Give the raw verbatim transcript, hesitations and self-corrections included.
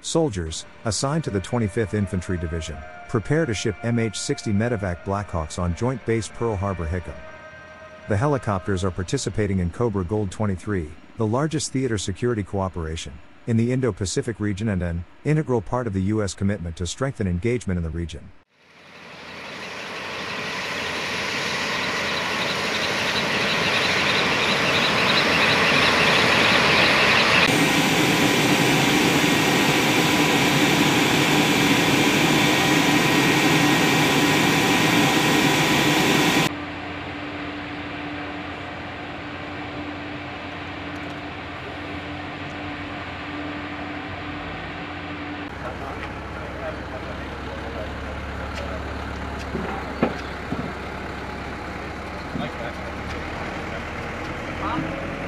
Soldiers, assigned to the twenty-fifth Infantry Division, prepare to ship M H sixty Medevac Blackhawks on Joint Base Pearl Harbor-Hickam. The helicopters are participating in Cobra Gold twenty-three, the largest theater security cooperation in the Indo-Pacific region and an integral part of the U S commitment to strengthen engagement in the region. Huh?